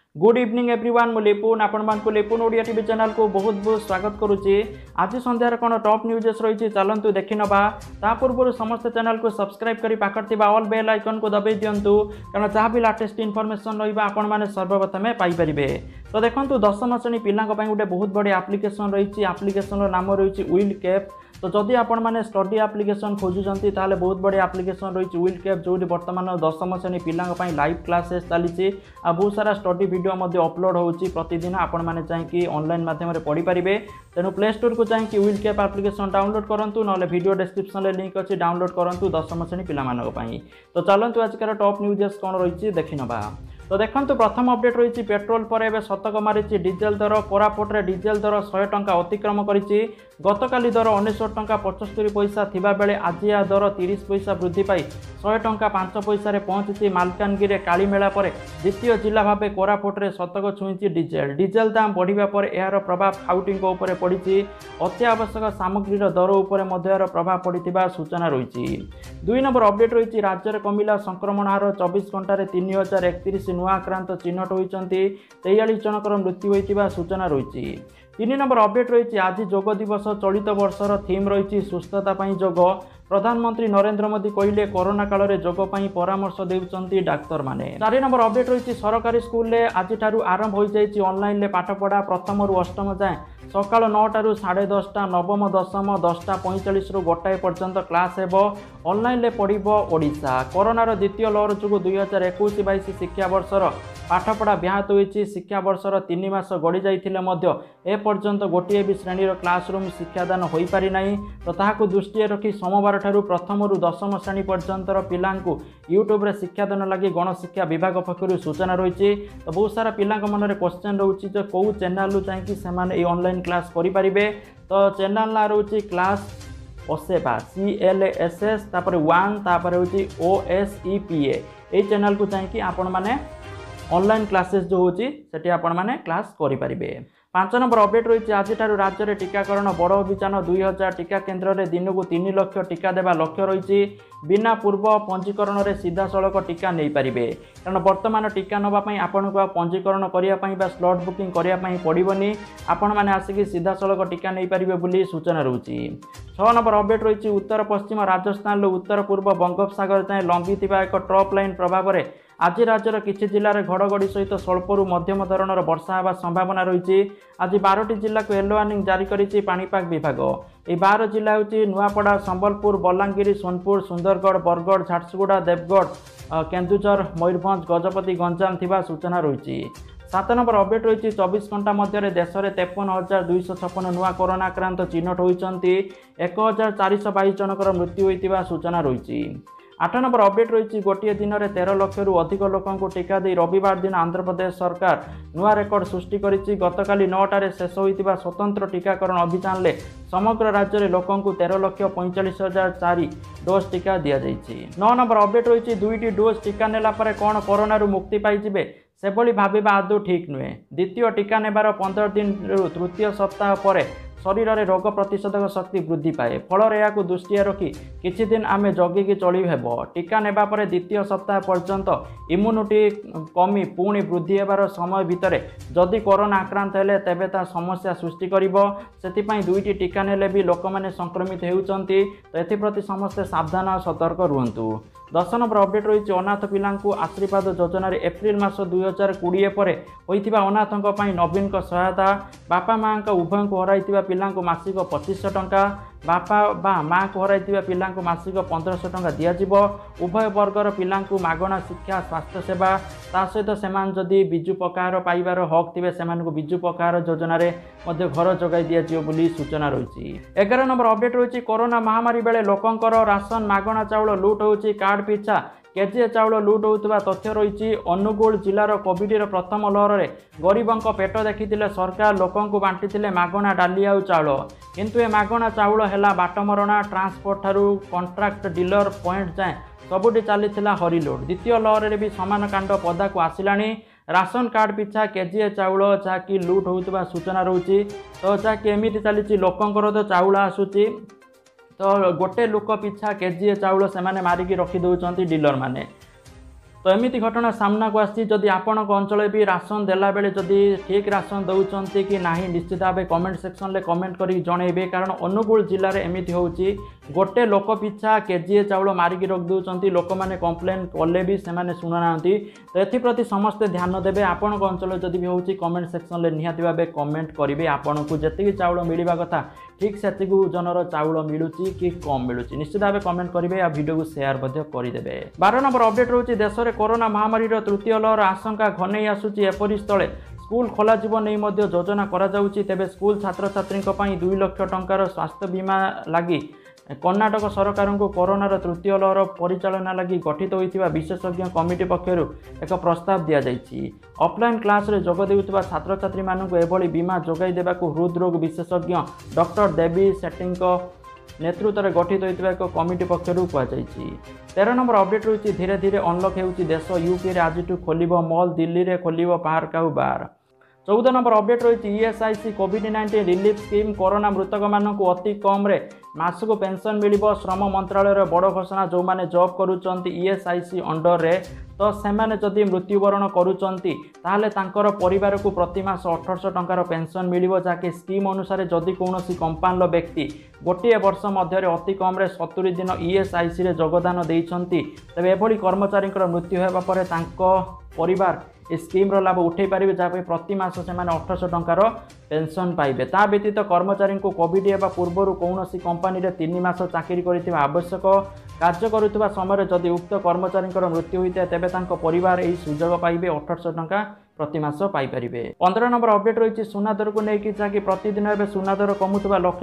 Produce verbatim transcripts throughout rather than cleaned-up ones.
Good evening everyone मु लिपुन आपण मानकु लिपुन ओडिया टीवी चैनल को बहुत बहुत स्वागत करुच्ची। आज संध्यार कौन टॉप न्यूजेस रही चलतु देखि नबा। ता पूर्व समस्त चैनल को सब्सक्राइब करी पाखर ऑल बेल आइकन को दबाई दिंतु कारण जहाँ भी लाटेस्ट इनफॉरमेशन रहा आपण मैंने सर्वप्रथमे पाइपर। तो देखो दशम श्रेणी पिला गोटे बहुत बड़ी एप्लिकेशन रही। एप्लिकेशन नाम रही विल कैप। तो जदि आपण मैंने स्टडी एप्लिकेशन खोजुंट ताले बहुत बड़ी एप्लिकेशन रही विल कैप जो बर्तमान दशम श्रेणी पिला लाइव क्लासेस चली बहुत सारा स्टडी वीडियो अपलोड होची प्रतिदिन आपण मैंने चाहिए ऑनलाइन माध्यम पढ़ी पारे। तेणु प्ले स्टोर को चाहिए विल कैप एप्लिकेशन डाउनलोड करूँ ना वीडियो डिस्क्रिप्शन में लिंक अच्छी डाउनलोड करूँ दशम श्रेणी पिला। तो चलतु आजकल टॉप न्यूजेस कौन रही देखि नबा। तो देखो प्रथम अपडेट रही पेट्रोल पर एवं शतक मारी डीजेल दर कोरापुट रे डीजेल दर सौ टंका अतिक्रम करिछि। गतकाली दर अनेशत टंका पचस्तरी पैसा थिबा बेले आज या दर तीस पैसा वृद्धि पाई सौ टंका पांच पैसा रे पहुंची। मालकानगिरी कालीमेला पर द्वितीय जिला भाव कोरापुट रे शतक छुईची डीजेल। डीजेल दाम बढ़िबा पर यार प्रभाव खाउटिंग उपर पड़ी। अत्यावश्यक सामग्रीर दर उपर मध्य प्रभाव पड़िथिबा सूचना रही। दुई नंबर अपडेट रही राज्य में कमिला संक्रमण हार चौबीस घंटे तीन हजार एकतीस नुआ आक्रांत चिन्हट होती तेयालीस जनकर मृत्यु होता सूचना रही। तीन नंबर अपडेट रही आज योग दिवस चलित वर्षर थीम रही सुस्थता योग। प्रधानमंत्री नरेंद्र मोदी कहले कोरोना काल में योग परामर्श देउचंती डाक्तर माने। चार नंबर अपडेट रही सरकारी स्कूल आजि आरंभ हो जाइए ऑनलाइन पाठपढ़ा प्रथम रु अष्टम जाए सकाल नौटा साढ़े दसटा नवम दशम दसटा पैंतालीस रु गोटाए पर्यंत क्लास हेबो। ऑनलाइन पढ़ो ओडिशा। कोरोनार द्वितीय लहर जो दुई हजार एकुश बैश शिक्षा वर्षर पाठपढ़ा ब्याहत होती। शिक्षा वर्षर तीन मास गड़ी जाइथिले एपर्यंत गोटे भी श्रेणीर क्लासरूम शिक्षादान हो पारि नाही। तो ताहाकु दृष्टि रखी सोमवार ठारू प्रथम रु दशम श्रेणी पर्यंतर पिलांकु यूट्यूब रे शिक्षादान लगी गणशिक्षा विभाग पक्षरु सूचना रही। तो बहुत सारा पिलांक मनरे क्वेश्चन रोची जो कौ चैनल चाहिए से ऑनलाइन क्लास करि परिबे। तो चैनल ना रोची क्लास ओसेबा सी एल एस एस तापर वन तापर होची ओ एस ई पी ए। ए चैनल को चाहिए आपण माने ऑनलाइन क्लासेस जो होची सेठी आपण माने क्लास करि परिबे। पांच नंबर अपडेट रही आज राज्य में टीकाकरण बड़ अभियान दुई हजार टीका केन्द्र में दिन को तीन लक्ष टीका देवा लक्ष्य रही। बिना पूर्व पंजीकरण में सीधा सड़क टीका नहीं पारे कारण बर्तमान टीका नापी आपन को पंजीकरण करने स्लॉट बुकिंग करने पड़ोनी। आपण मैंने आसिक सीधा सड़क टीका नहीं पारे बोली सूचना रही। छह नंबर अपडेट रही उत्तर पश्चिम राजस्थान उत्तर पूर्व बंगोपसागर जाए लंबी एक ट्रफ लाइन प्रभाव में आज राज्यर किछि जिले में घड़घड़ी सहित स्वल्परू मध्यम धरणर वर्षा होगा संभावना रही। आज बारह जिला को येलो वार्निंग जारी करिछि पाणीपाग विभाग। ये बारह जिला होची नुआपड़ा संबलपुर बलांगीर सोनपुर सुंदरगढ़ बरगढ़ झारसुगुड़ा देवगढ़ केन्दुझर मयूरभंज गजपति गंजाम थिबा सूचना रही। सात नंबर अपडेट रही चौबीस घंटा मध्य देश में तेपन हजार दुईश छपन नुआ कोरोना आक्रांत चिन्हट होती एक हजार चारिश बैश जनकर मृत्यु होता सूचना रही। आठ नंबर अपडेट रही गोटे दिन में तेरह लक्ष रु अधिक लोक टीका दे रविवार दिन आंध्र प्रदेश सरकार नुआ रेकर्ड सृष्टि करिछि। गतकाली नौटारे शेष होइतिबा स्वतंत्र टीकाकरण अभियान में समग्र राज्य में लोक तेरह लक्ष पैंचाश हजार चार डोज टीका दि जाइछि। नौ नंबर अपडेट रही दुईटी डोज टीका नेला परे कौन कोरोना मुक्ति पाइजिबे सेभली भाविबा आदौ ठीक नुहे। द्वितीय टीका नेबार पंद्रह दिन रु तृतीय सप्ताह पर शरीर में रोग प्रतिशोधक शक्ति वृद्धि पाए। फल या दृष्टि रखी किछि दिन आमे जगिकी चली हेबो। टीका नेबा परे द्वितीय सप्ताह पर्यंत इम्यूनिटी कमी पुणी वृद्धि हेबार समय भितर जदि कोरोना आक्रांत हेले तेबे ता समस्या सृष्टि करिवो। सेतिपई दुईटी टीका नेले भी लोक माने संक्रमित हेउचंती। तो एथिप्रति समस्ते सावधान और सतर्क रुहंतु। दस नंबर अपडेट रही अनाथ पिलांकु आशीर्वाद योजन एप्रिल मास दुई हजार कोड़े पर होइतिबा अनाथों पर नवीन सहायता। बापा माँ उभय को हराई पिलांकु मासिक पच्चीस टंका बापा बा माँ को हराई पिलांकु मासिक पंद्रह टंका दिज्व। उभय वर्गर पिलांकु मागणा शिक्षा स्वास्थ्य सेवा ता सहित सेमान जदि बिजु पक्कार पाइबार हक थे से बिजु पक्कार योजन घर जगाई दिज्व बोली सूचना रही। एगार नंबर अपडेट रही कोरोना महामारी बेले लोकंकर राशन मागणा चाउल लुट होची कार्ड पिछा केजीए चाउल लुट होता तथ्य रही। अनुगुल जिलार कोविडर प्रथम लहर में गरीबों पेट देखी सरकार लोक बांटी मागणा डाली आउ चाउल किंतु ए मागणा चाउल है बाटमरणा ट्रांसपोर्ट ठारू कॉन्ट्रैक्ट डीलर पॉइंट जाए सबुठी चली हरिलोड। द्वितीय लहर में भी समान कांड पदा को आसला। राशन कार्ड पिछा केजीए चाउल जहाँकि लुट होता सूचना रही। तो जहाँकि एमती चली लोकंर तो चाउल आसूची तो गोटे लोक पिछा केजीए चाउल से मारिकी रखी दौरान डीलर माने। तो एमती घटना सामना को आसी जदि आपणक अंचल भी राशन देला बेले जदि ठीक राशन दौरान कि ना निश्चित भाव कमेंट सेक्शन में कमेंट कर जनइबे कारण अनुगुल जिले में एमती होची गोटे लोक पिछा केजीए चाउल मारिकी रख दौरान लोक मैंने कंप्लेन कले भी से शुणुना तो एप्रति समस्ते ध्यान देवे आपण अंचल जदि भी होची कमेंट सेक्शन में निहाती भाव कमेंट करेंगे आपन को जी चाउल मिलवा कथा ठीक से जनर चाउल मिलूची कि कम मिलूची निश्चित भाव कमेंट करेंगे आ वीडियो को शेयर करदे। बारह नंबर अपडेट रोचे देश में कोरोना महामारी तृतीय लहर आशंका घनई आसूची एपरि स्थले स्कूल खोल नहीं योजना करा जाउची तेबे स्कूल छात्र छात्री दुई लक्ष टंकार स्वास्थ्य बीमा लगी कर्णाटक सरकार को कोरोनार तृतीय लहर परिचालना लगी गठित होता विशेषज्ञ कमिटी पक्षर एक प्रस्ताव दि जाइए। ऑफलाइन क्लास रे जोग देउथिबा छात्र छात्री मानक एभली बीमा जोगाई देबाकू हृदरोग विशेषज्ञ डॉक्टर देवी सेट्टी नेतृत्व में गठित होता एक कमिटी पक्षर कहुई। तेरह नंबर अपडेट रही धीरे धीरे अनलक होउची देश यूपी रे आज खोल मॉल दिल्ली रे खोल पार्क आउ बार। चौदह नंबर अपडेट रही ESIC covid nineteen relief scheme corona मृतक मानक अति कम रे मासक पेंशन मिलिबो श्रम मंत्रालय बड़ घोषणा जो माने जॉब करूचंती ईएसआईसी अंडर रे तो सेमाने जदि मृत्युवरण करूचंती ताहले तांकर परिवार को प्रति मास अठारह टंकार पेंशन मिलिबो जाके स्कीम अनुसार जदि कोनोसी कंपानीर व्यक्ति गोटे वर्ष मध्य अति कम रे सत्तरी दिन ईएसआईसी रे योगदान देइछंती तबे एभली कर्मचारी मृत्यु हेबा परे तांको परिवार स्कीम लाभ उठे पारे जहाँ प्रति मास से अठारह टंकार पेंशन पाइबे। ता व्यतीत कर्मचारी को कोविड हेबा पूर्व कौन कंपानी रे तीन मास चाकरी कर आवश्यक कार्य करुवा समय जदि उक्त कर्मचारी मृत्यु होता है तेबे तांको परिवार यही सुजोग पाइबे अठारह टंका प्रतिमास पाइपर। पंद्रह नंबर अपडेट रही सुनादर को लेकिन जहाँकि प्रतिदिन एवं सुनादर कमुवा लक्ष्य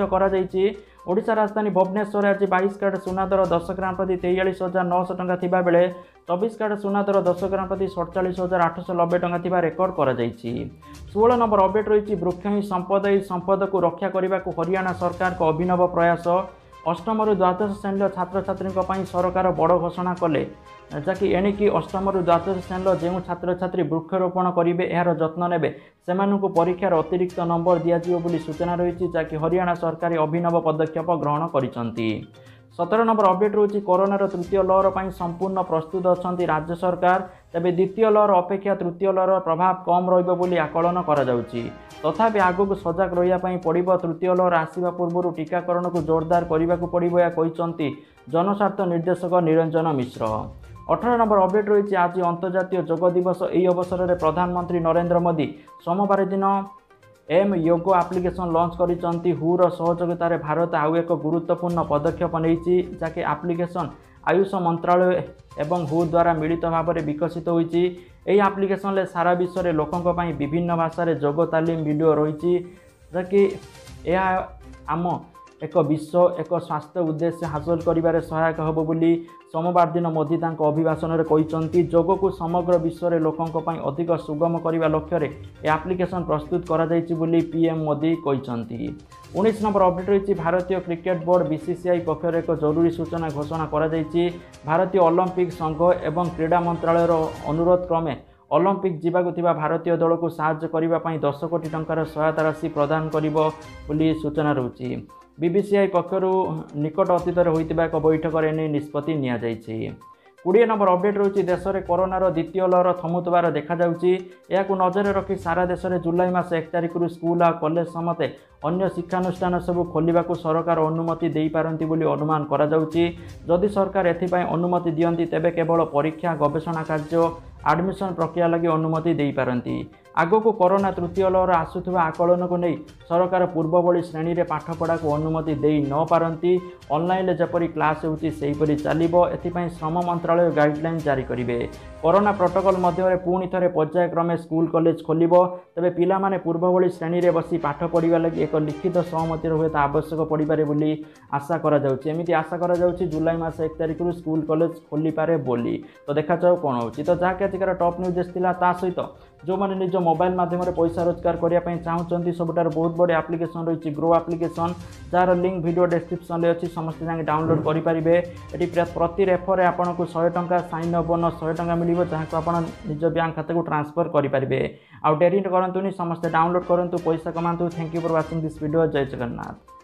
करा राजधानी भुवनेश्वर आज बाईस कैरेट सुनादर दस ग्राम प्रति तेयालीस हजार नौश टंका थिबा बेले चौबीस कैरेट सुनादर दस ग्राम प्रति सड़चाश हजार आठश नब्बे टंका थिबा रेकर्ड करा जाइछि। सोलह नंबर अपडेट रही वृक्ष ही संपद ही संपद को रक्षा करने को हरियाणा सरकार को अभिनव प्रयास अष्टम रु द्वादश श्रेणी छात्र छात्री सरकार बड़ घोषणा कले जहाँकि एणिकी अष्टम रु द्वादश श्रेणी जो छात्र छात्री वृक्षरोपण करेंगे यार जत्न नेबे सेमानंकु परीक्षार अतिरिक्त नंबर दिज्व बोली सूचना रही जहाँकि हरियाणा सरकार अभिनव पदक्षेप ग्रहण करिसंती। सतर नंबर अपडेट रही कोरोनार तृतीय लहर पर संपूर्ण प्रस्तुत अच्छा राज्य सरकार तेबे द्वितीय लहर अपेक्षा तृतीय लहर प्रभाव कम रही आकलन कराଯାଉଛି। तथापि आगक सजग रही पड़ो तृतीय लहर आसवा पूर्व टीकाकरण को जोरदार करने को पड़ो या जनस्वार्थ निर्देशक निरंजन मिश्र। अठारह नंबर अपडेट रही आज अंतर्जातीय योग दिवस यही अवसर में प्रधानमंत्री नरेंद्र मोदी सोमवार दिन एम योग एप्लिकेशन लॉन्च करिसंती। हुर सहयोगितार भारत आउ एक गुरुत्वपूर्ण पदक्षेप नहीं जहाँकि एप्लिकेशन आयुष मंत्रालय एवं हु द्वारा मिलित भाव में विकसित होती। यही एप्लिकेशन सारा विश्व में लोकों विभिन्न भाषा योग तालीम वीडियो रही जहाँकि यह आम एक विश्व एक स्वास्थ्य उद्देश्य हासिल करिबारे सहायक होबो बोली सोमवार दिन मोदी तांको अभिभाषण में कहते योग को समग्र विश्व में लोकों अधिक सुगम करने लक्ष्य में एप्लिकेशन प्रस्तुत करा जाइछि बोली पीएम मोदी कहते। उन्नीस नंबर अपडेट रही भारतीय क्रिकेट बोर्ड बीसीसीआई पक्षर एक जरूरी सूचना घोषणा करा जाइछि। भारतीय ओलंपिक संघ एवं क्रीडा मंत्रालयर अनुरोध क्रमे ओलंपिक जीवाकु थिबा भारतीय दल को साहाय्य करने दस कोटी टंकार सहायता राशि प्रदान करिबो बोली सूचना रही। बीसीसीआई पक्षर निकट अतीत होता एक बैठक में निष्पत्ति निया जाइछि। बीस नंबर अपडेट रही देश में कोरोनार द्वितीय लहर थमुथबार देखा या नजर रखी सारा देश में जुलाई मास एक तारिख रु स्कूल आ कॉलेज समते अन्य शिक्षानुष्ठान सब खोलने को सरकार अनुमति दे पारती बोली अनुमान करा जाउछि। जदि सरकार एथिपाई अनुमति दियंती तेबे केवल परीक्षा गवेषणा कार्य एडमिशन प्रक्रिया लगी अनुमति दे पारती। आगक कोरोना तृतीय लहर आसुवा आकलन को नहीं सरकार पूर्व भली श्रेणी में पाठपढ़ा को अनुमति दे न पारती। ऑनलाइन जपरी क्लास होती सेहीपरि चलिबो एथिपाई श्रम मंत्रालय गाइडलाइन जारी करिवे। कोरोना प्रोटोकॉल मध्य पुणी थे पर्यायक्रमे स्कूल कॉलेज खोलिबो तेबे पिला माने पूर्व भली श्रेणी में बसी पाठ पढ़ा लगी एक लिखित सहमति हुए आवश्यक पड़े बोली आशा करा जाउछि। एमिति आशा करा जाउछि जुलाई मास एक तारिख रु स्कूल कॉलेज खोली पारे बोली। तो देखा जाऊ कौन होछि। तो जहाँकि आजिकार टॉप न्यूज थिला ता सहित जो मैंने निज मोबाइल माध्यम पैसा रोजगार करने चाहते सबुठार बहुत बड़े एप्लिकेशन रही ग्रो एप्लिकेशन जार लिंक वीडियो डिस्क्रिप्शन में अच्छी समस्त जाके डाउनलोड करेंगे। ये प्रति रेफर आपन को सौ टंका साइन अप बोनस सौ टंका मिल जहाँ को आप निज बैंक खाता को ट्रांसफर करेंगे। आउ डेरी करतुनि समस्ते डाउनलोड करूँ पैसा कमातु। Thank you for watching this video. जय जगन्नाथ।